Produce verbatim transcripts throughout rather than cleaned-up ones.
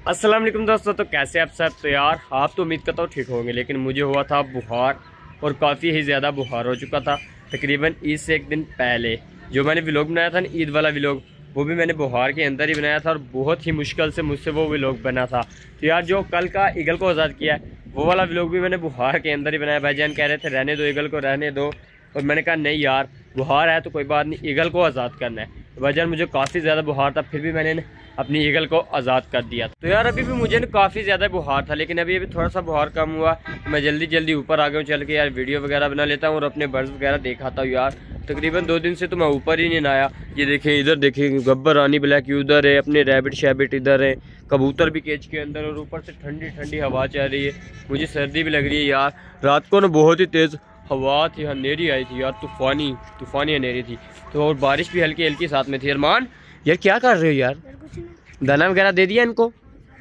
अस्सलाम वालेकुम दोस्तों, तो कैसे आप सब। तो यार आप तो उम्मीद करता हूँ ठीक होंगे, लेकिन मुझे हुआ था बुखार और काफ़ी ही ज़्यादा बुखार हो चुका था। तकरीबन ईद से एक दिन पहले जो मैंने व्लॉग बनाया था ना, ईद वाला व्लॉग, वो भी मैंने बुखार के अंदर ही बनाया था और बहुत ही मुश्किल से मुझसे वो व्लॉग बना था। तो यार जो कल का ईगल को आज़ाद किया है वो वाला व्लॉग भी मैंने बुखार के अंदर ही बनाया। भाईजान कह रहे थे रहने दो ईगल को, रहने दो, और मैंने कहा नहीं यार बुखार है तो कोई बात नहीं, ईगल को आज़ाद करना है। तो भाईजान मुझे काफ़ी ज़्यादा बुखार था, फिर भी मैंने अपनी ईगल को आज़ाद कर दिया। तो यार अभी भी मुझे काफ़ी ज़्यादा बुखार था, लेकिन अभी अभी थोड़ा सा बुखार कम हुआ। तो मैं जल्दी जल्दी ऊपर आ गया हूँ, चल के यार वीडियो वगैरह बना लेता हूँ और अपने बर्ड्स वगैरह दिखाता हूँ। यार तकरीबन दो दिन से तो मैं ऊपर ही नहीं आया। ये देखें, इधर देखें गब्बर रानी ब्लैक उधर है, अपने रैबिट शैबिट इधर है, कबूतर भी केज के अंदर, और ऊपर से ठंडी ठंडी हवा चल रही है। मुझे सर्दी भी लग रही है यार। रात को ना बहुत ही तेज़ हवा थी, अंधेरी आई थी यार, तूफ़ानी तूफ़ानी अंधेरी थी। तो और बारिश भी हल्की हल्की साथ में थी। अरमान यार क्या कर रहे हो यार, दाना वगैरह दे दिया इनको?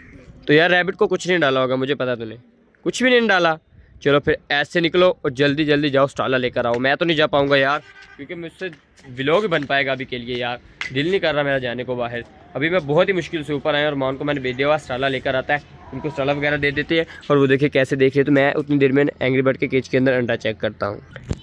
तो यार रैबिट को कुछ नहीं डाला होगा, मुझे पता, तूने कुछ भी नहीं डाला। चलो फिर ऐसे निकलो और जल्दी जल्दी जाओ स्टाला लेकर आओ। मैं तो नहीं जा पाऊँगा यार, क्योंकि मुझसे व्लॉग बन पाएगा अभी के लिए। यार दिल नहीं कर रहा मेरा जाने को बाहर। अभी मैं बहुत ही मुश्किल से ऊपर आया और मान को मैंने भेज दिया हुआ स्टाला लेकर आता है, उनको स्टाला वगैरह दे देते हैं। और वो देखिए कैसे देख रहे, तो मैं उतनी देर में एंग्री बर्ड के केज के अंदर अंडा चेक करता हूँ।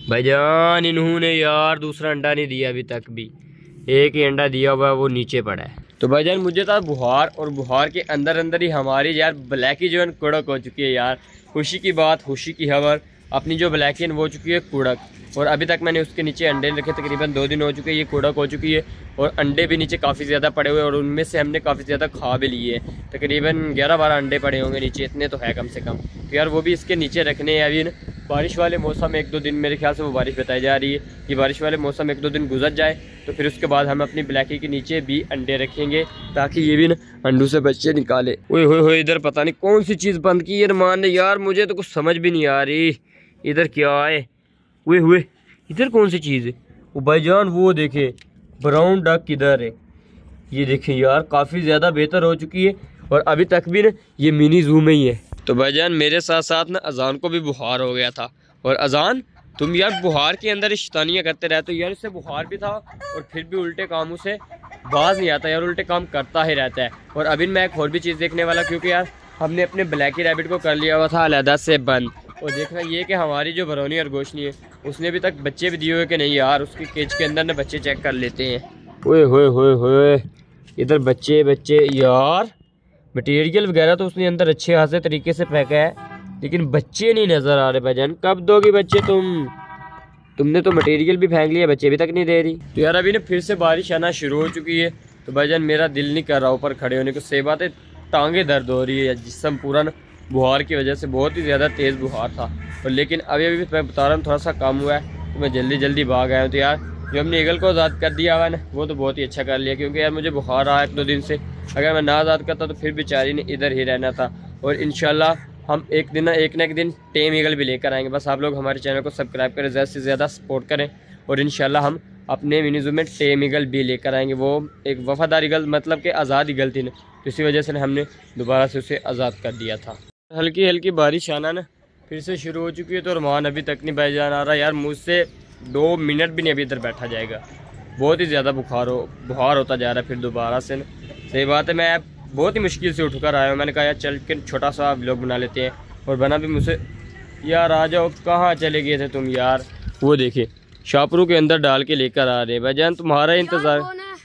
भाईजान इन्होंने यार दूसरा अंडा नहीं दिया अभी तक भी, एक ही अंडा दिया हुआ है, वो नीचे पड़ा है। तो भाईजान मुझे था बुखार, और बुखार के अंदर अंदर ही हमारी यार ब्लैकी जो है कुड़क हो चुकी है। यार खुशी की बात, खुशी की खबर, अपनी जो ब्लैकी वो चुकी है कुड़क। और अभी तक मैंने उसके नीचे अंडे रखे, तकरीबन दो दिन हो चुके हैं, ये कुड़क हो चुकी है। और अंडे भी नीचे काफ़ी ज़्यादा पड़े हुए, और उनमें से हमने काफ़ी ज़्यादा खा भी लिए। तकरीबन ग्यारह बारह अंडे पड़े होंगे नीचे, इतने तो है कम से कम। तो यार वो भी इसके नीचे रखने हैं। अभी बारिश वाले मौसम एक दो दिन, मेरे ख्याल से वो बारिश बताई जा रही है, ये बारिश वाले मौसम एक दो दिन गुजर जाए तो फिर उसके बाद हम अपनी ब्लैकी के नीचे भी अंडे रखेंगे, ताकि ये भी ना अंडों से बच्चे निकाले। ओए होए होए, इधर पता नहीं कौन सी चीज़ बंद की है अरमान ने यार, मुझे तो कुछ समझ भी नहीं आ रही इधर क्या है। ओए हुए, इधर कौन सी चीज़ है? वो भाईजान वो देखे ब्राउन डक किधर है? ये देखें यार काफ़ी ज़्यादा बेहतर हो चुकी है, और अभी तक भी ना ये मिनी जू में ही है। तो भाईजान मेरे साथ साथ ना अजान को भी बुखार हो गया था। और अजान तुम यार बुखार के अंदर शैतानियाँ करते रहते हो यार, इससे बुखार भी था और फिर भी उल्टे कामों से बाज नहीं आता यार, उल्टे काम करता ही रहता है। और अभी मैं एक और भी चीज़ देखने वाला, क्योंकि यार हमने अपने ब्लैकी रैबिट को कर लिया हुआ था अलहदा से बंद। और देखना ये कि हमारी जो बरौनी और गोशनी है उसने अभी तक बच्चे भी दिए हुए कि नहीं यार, उसके केज के अंदर ना बच्चे चेक कर लेते हैं। ओए होए होए होए, इधर बच्चे बच्चे यार, मटेरियल वगैरह तो उसने अंदर अच्छे खासे तरीके से फेंका है, लेकिन बच्चे नहीं नज़र आ रहे। भाईजान कब दोगी बच्चे तुम? तुमने तो मटेरियल भी फेंक लिया, बच्चे भी तक नहीं दे रही। तो यार अभी ना फिर से बारिश आना शुरू हो चुकी है। तो भाईजान मेरा दिल नहीं कर रहा ऊपर खड़े होने को, सही बात है, टांगे दर्द हो रही है, जिस्म पूरा ना बुखार की वजह से, बहुत ही ज़्यादा तेज़ बुखार था। और लेकिन अभी अभी मैं बता रहा हूँ थोड़ा सा कम हुआ है, तो मैं जल्दी जल्दी भाग आया हूँ। तो यार जो हमने ईगल को आज़ाद कर दिया हुआ है ना, वो तो बहुत ही अच्छा कर लिया, क्योंकि यार मुझे बुखार रहा एक दो दिन से। अगर मैं ना आज़ाद करता तो फिर बेचारी ने इधर ही रहना था। और इंशाल्लाह हम एक दिन ना एक ना एक दिन टेम ईगल भी लेकर आएंगे। बस आप लोग हमारे चैनल को सब्सक्राइब करें, ज़्यादा से ज़्यादा सपोर्ट करें, और इंशाल्लाह हम अपने मिनी ज़ू में टेम ईगल भी लेकर आएंगे। वो एक वफादार ईगल, मतलब कि आज़ाद ईगल थी ना, तो इसी वजह से हमने दोबारा से उसे आज़ाद कर दिया था। हल्की हल्की बारिश आना ना फिर से शुरू हो चुकी है। तो अरमान अभी तक नहीं भाईजान आ रहा यार, मुझसे दो मिनट भी नहीं अभी इधर बैठा जाएगा, बहुत ही ज़्यादा बुखार हो बुखार होता जा रहा है फिर दोबारा से ना। सही बात है, मैं बहुत ही मुश्किल से उठ कर आया हूँ। मैंने कहा यार चल के छोटा सा व्लॉग बना लेते हैं, और बना भी मुझसे। यार आ जाओ, कहाँ चले गए थे तुम यार? वो देखिए शापरू के अंदर डाल के लेकर आ रहे हैं। भाईजान तुम्हारा इंतज़ार,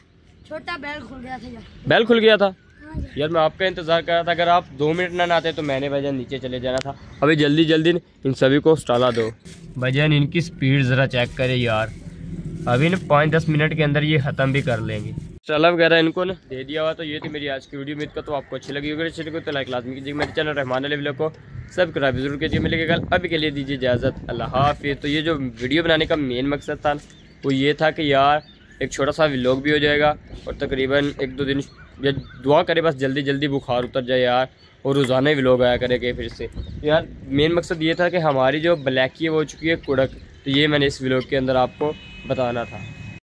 छोटा बैल खुल गया था यार। बैल खुल गया था यार, मैं आपका इंतज़ार कर रहा था। अगर आप दो मिनट ना आते तो मैंने भाईजान नीचे चले जाना था। अभी जल्दी जल्दी इन सभी को स्टाला दो। भाईजान इनकी स्पीड ज़रा चेक करें यार, अभी ना पाँच दस मिनट के अंदर ये ख़त्म भी कर लेंगे। स्टाला वगैरह इनको ना दे दिया हुआ। तो ये थी मेरी आज की वीडियो, उम्मीद का तो आपको अच्छी लगी। अगर अच्छी लगी तो लाइक लाजमी कीजिए, मेरे चैनल रहमान अली व्लॉग को सब्सक्राइब जरूर कीजिए। मिलेगा कल, अभी के लिए दीजिए इजाज़त, अल्लाह हाफिज़। तो ये जो वीडियो बनाने का मेन मकसद था वो ये था कि यार एक छोटा सा व्लॉग भी हो जाएगा, और तकरीबन एक दो दिन या दुआ करे बस जल्दी जल्दी बुखार उतर जाए यार, और रोज़ाना भी व्लॉग आया करेंगे फिर से। यार मेन मकसद ये था कि हमारी जो ब्लैकी है वो हो चुकी है कुड़क, तो ये मैंने इस व्लॉग के अंदर आपको बताना था।